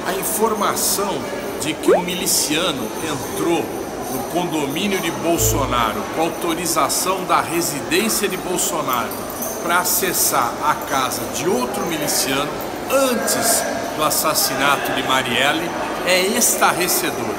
A informação de que um miliciano entrou no condomínio de Bolsonaro com autorização da residência de Bolsonaro para acessar a casa de outro miliciano antes do assassinato de Marielle é estarrecedora.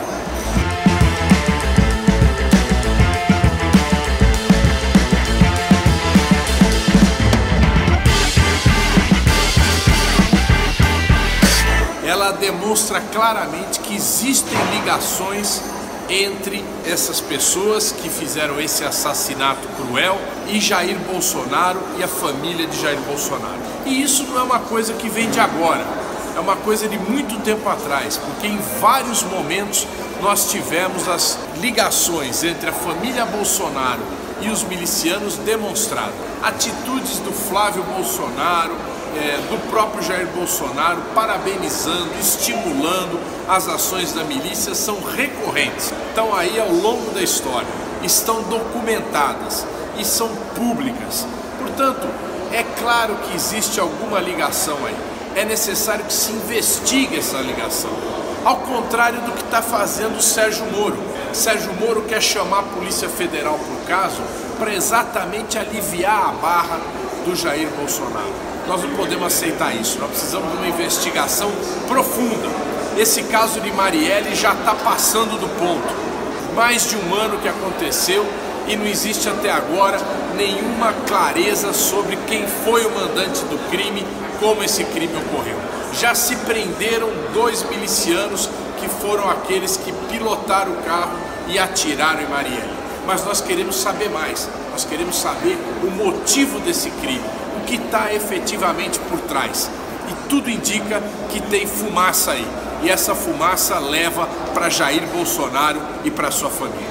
Ela demonstra claramente que existem ligações entre essas pessoas que fizeram esse assassinato cruel e Jair Bolsonaro e a família de Jair Bolsonaro. E isso não é uma coisa que vem de agora, é uma coisa de muito tempo atrás, porque em vários momentos nós tivemos as ligações entre a família Bolsonaro e os milicianos demonstradas. Atitudes do Flávio Bolsonaro, do próprio Jair Bolsonaro, parabenizando, estimulando as ações da milícia são recorrentes. Então aí ao longo da história estão documentadas e são públicas. Portanto, é claro que existe alguma ligação aí. É necessário que se investigue essa ligação. Ao contrário do que está fazendo o Sérgio Moro. Sérgio Moro quer chamar a Polícia Federal para o caso para exatamente aliviar a barra do Jair Bolsonaro. Nós não podemos aceitar isso, nós precisamos de uma investigação profunda. Esse caso de Marielle já está passando do ponto. Mais de um ano que aconteceu e não existe até agora nenhuma clareza sobre quem foi o mandante do crime, como esse crime ocorreu. Já se prenderam 2 milicianos que foram aqueles que pilotaram o carro e atiraram em Marielle. Mas nós queremos saber mais, nós queremos saber o motivo desse crime. O que está efetivamente por trás. E tudo indica que tem fumaça aí. E essa fumaça leva para Jair Bolsonaro e para sua família.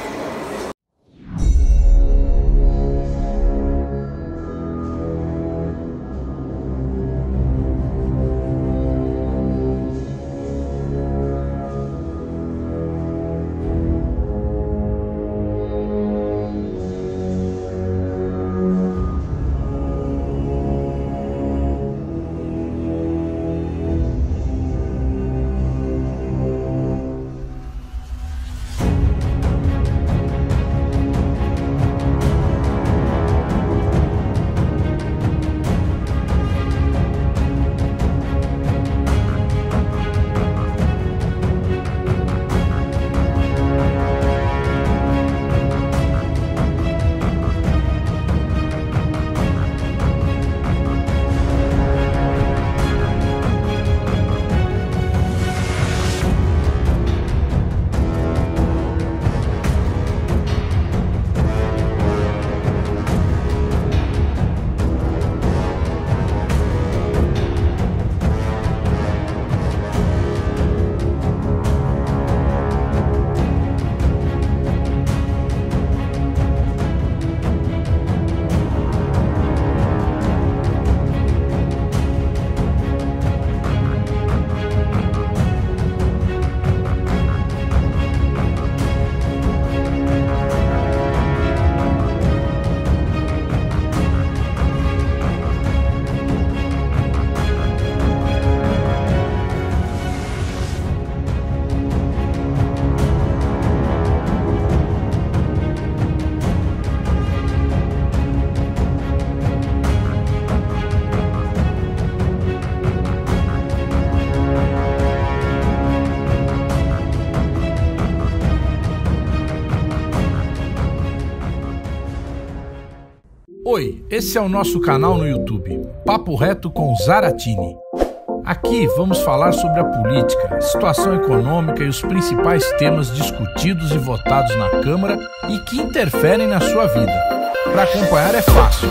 Oi, esse é o nosso canal no YouTube, Papo Reto com Zaratini. Aqui vamos falar sobre a política, a situação econômica e os principais temas discutidos e votados na Câmara e que interferem na sua vida. Para acompanhar é fácil.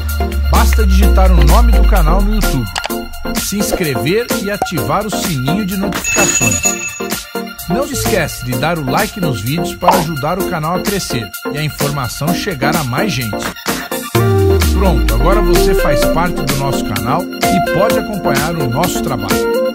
Basta digitar o nome do canal no YouTube, se inscrever e ativar o sininho de notificações. Não se esquece de dar o like nos vídeos para ajudar o canal a crescer e a informação chegar a mais gente. Pronto, agora você faz parte do nosso canal e pode acompanhar o nosso trabalho.